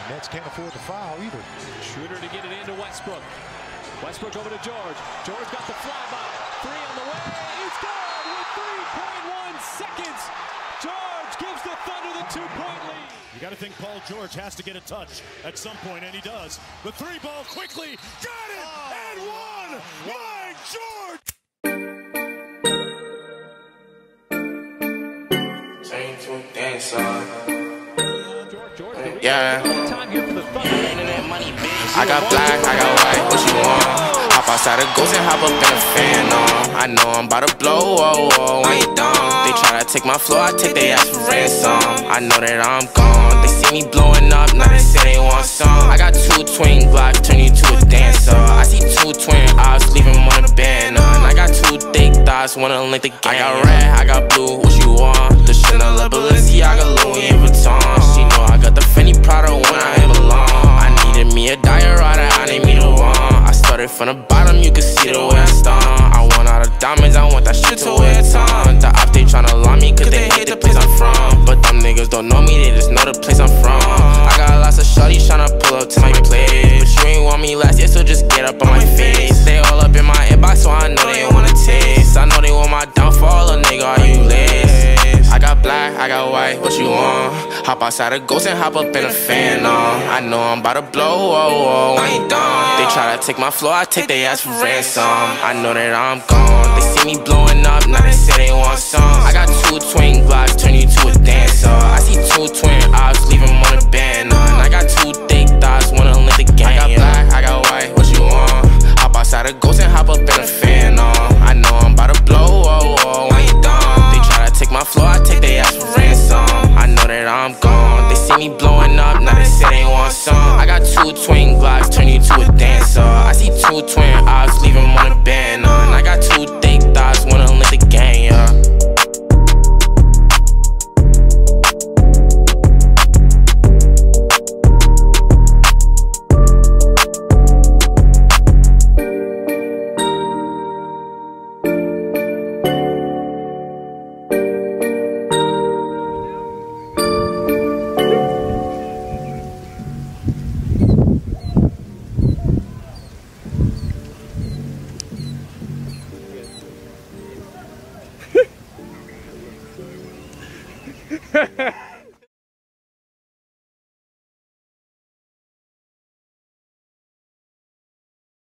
Nets can't afford to foul either. Schroeder to get it into Westbrook. Westbrook over to George. George got the flyby. Three on the way. It's good with 3.1 seconds. George gives the Thunder the 2-point lead. You got to think Paul George has to get a touch at some point, and he does. The three ball quickly. Got it! And one! My George! Turn to a dancer. George, Yeah. time here for the Thunder. I got black, I got white, what you want? Hop outside the ghost and hop up in a fan on. I know I'm about to blow, oh, oh, I ain't dumb. They try to take my flow, I take their ass for ransom. I know that I'm gone, they see me blowing up, now they say they want some. I got two twin Glocks, turn you to a dancer. I see two twin eyes, leave him on a banner. And I got two thick thighs, wanna link the game. I got red, I got blue, what you want? The Chanel, Balenciaga, Louis Vuitton. She know I got the Fendi Prada when I ain't belong. I needed me a diorata, I need me the one. I started from the bottom, you can see the way I stomp. I want all the diamonds, I want that shit to wear a ton. The op, they tryna lie me, cause they hate the place I'm from. But them niggas don't know me, they just know the place I'm from. I got lots of shorties tryna pull up to my place, but you ain't want me last year, so just get up on my face. They all up in my inbox, so I know they wanna taste. I know they want my downfall, a nigga, are you lazy? I got black, I got white, what you want? Hop outside a ghost and hop up in a fan on. I know I'm about to blow, oh, oh, I ain't dumb. They try to take my flow, I take their ass for ransom. I know that I'm gone, they see me blowing up, now they say they want some. I got two twin Glocks, turn you to a dancer. I see two twin eyes, leave him on a banner. And I got two thick thighs, wanna link the game. I got black, I got white, what you want? Hop outside a ghost and hop up in a fan on. I know I'm about to blow, oh, oh, I ain't dumb. They try to take my flow, I take their ass for ransom. I know that I'm gone, they see me blowing up, now they say they want some. I got two twin Glocks, turn you to a dancer. I see two twin eyes, leave him on a banner. And I got two thick thighs, wanna link the game, yeah. Ha ha!